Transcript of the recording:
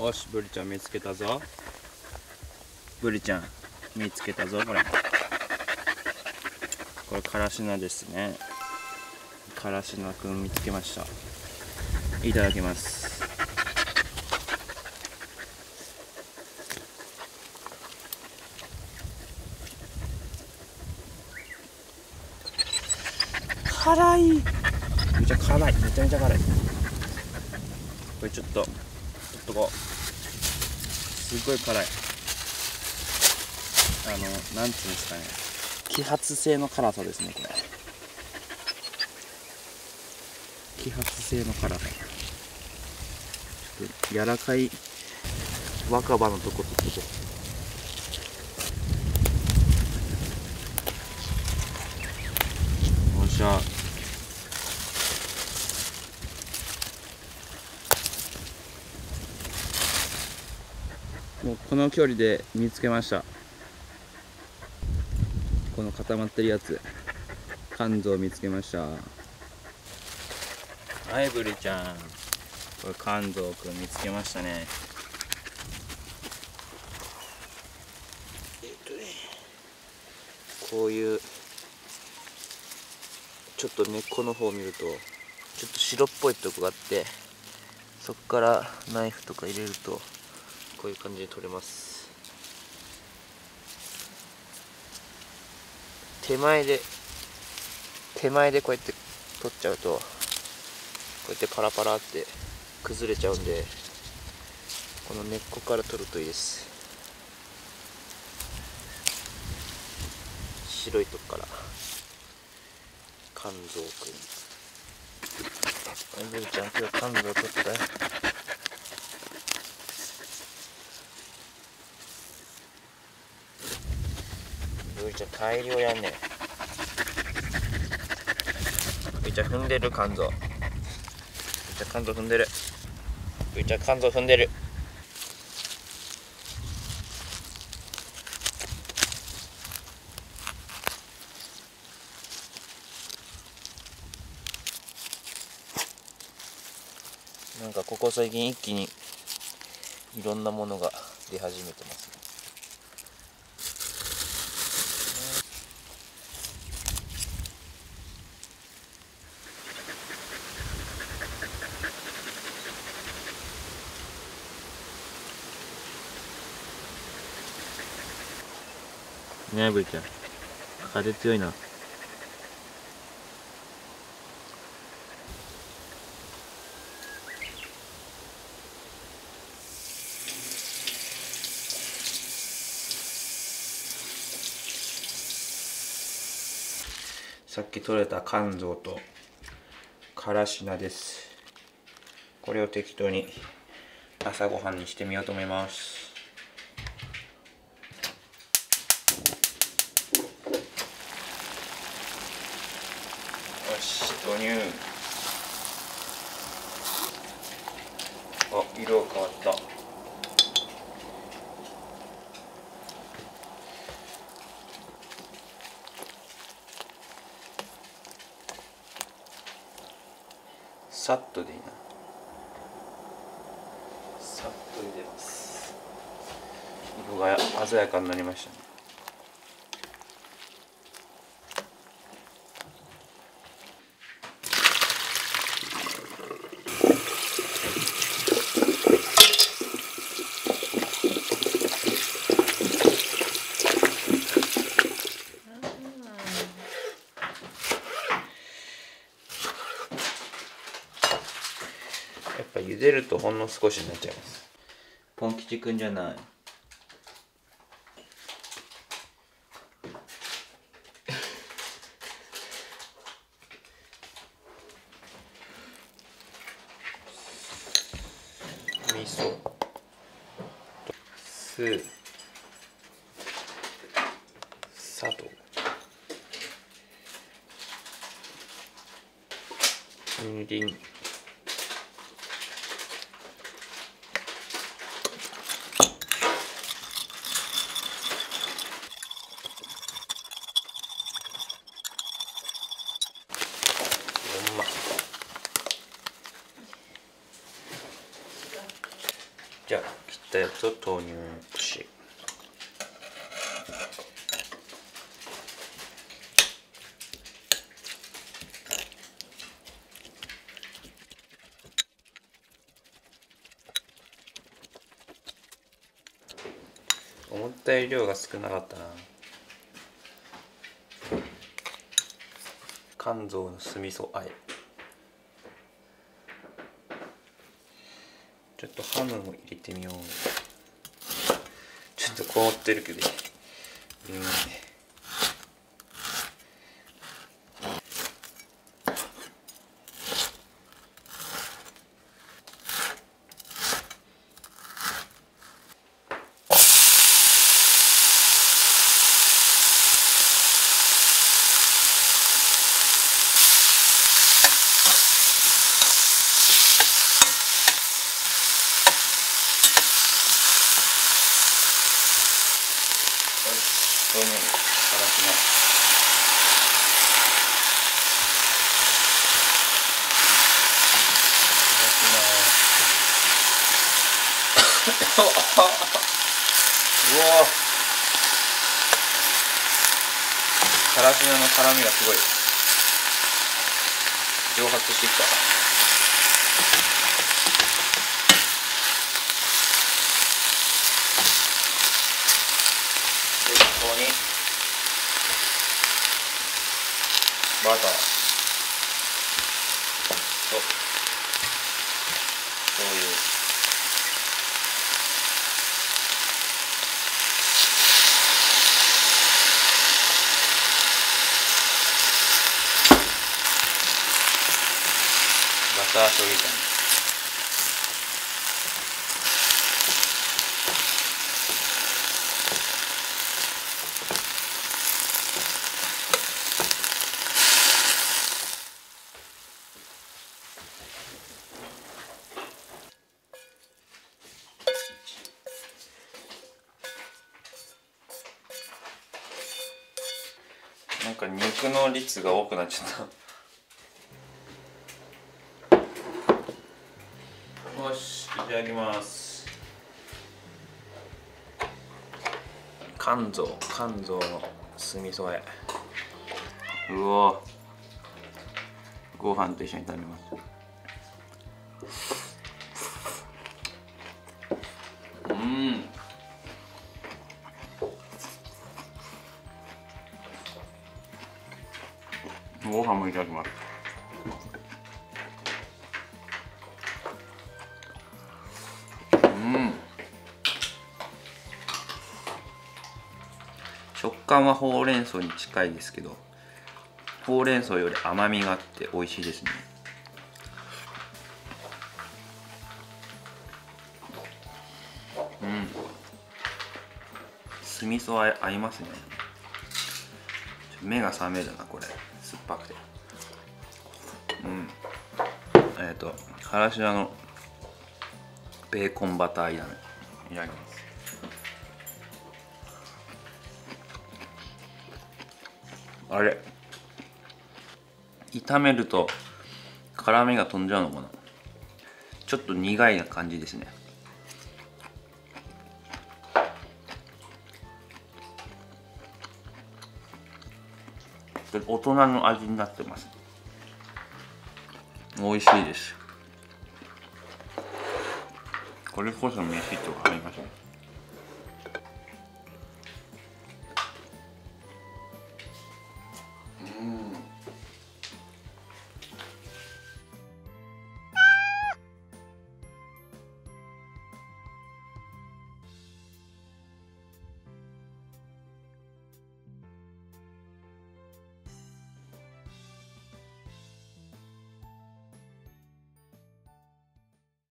よし、ブリちゃん見つけたぞ。ブリちゃん見つけたぞ。これカラシナですね。カラシナくん見つけました。いただきます。辛い。めちゃ辛い。めちゃめちゃ辛い。これちょっとこうすごい辛い。なんていうんですかね、揮発性の辛さですね。これ揮発性の辛さ。ちょっと柔らかい若葉のとことちょっとよっしゃ。もうこの距離で見つけました。この固まってるやつ、肝臓見つけました。はい、ブリちゃん、これ肝臓くん見つけましたね。こういうちょっと根っこの方を見るとちょっと白っぽいとこがあって、そこからナイフとか入れるとこういう感じで取れます。手前でこうやって取っちゃうとこうやってパラパラって崩れちゃうんで、この根っこから取るといいです。白いとこから肝臓くん。ブリちゃん、今日肝臓取ったよ。ブリちゃん大量やんねん。ブリちゃん踏んでる肝臓。ブリちゃん肝臓踏んでる。ブリちゃん肝臓踏んでる。なんかここ最近一気にいろんなものが出始めてますね。ねえ、ブリちゃん、風強いな。さっき取れた肝臓とカラシナです。これを適当に朝ごはんにしてみようと思います。よし、投入。あ、色が変わった。さっとでいいな。さっと入れます。色が鮮やかになりましたね。やっぱ茹でるとほんの少しになっちゃいます。ポン吉くんじゃない。味噌、酢、砂糖、みりん、じゃあたやつを投入し、思ったより量が少なかったな。肝臓の酢味噌あえ、ちょっとハムも入れてみよう。ちょっと凍ってるけど表面からします。うお、からし菜の辛みがすごい蒸発してきた。でここにバターと醤油、バター醤油炒め。なんか肉の率が多くなっちゃった。よし、いただきます。肝臓の酢味噌あえ。うお、ご飯と一緒に食べます。ご飯もいただきます。食感はほうれん草に近いですけど、ほうれん草より甘みがあって美味しいですね。酢味噌合いますね。目が覚めるなこれ、酸っぱくて。からし菜のベーコンバター炒めいただきます。あれ、炒めると辛みが飛んじゃうのかな。ちょっと苦いな感じですね。大人の味になってます。美味しいです。これこそ飯と合いますね。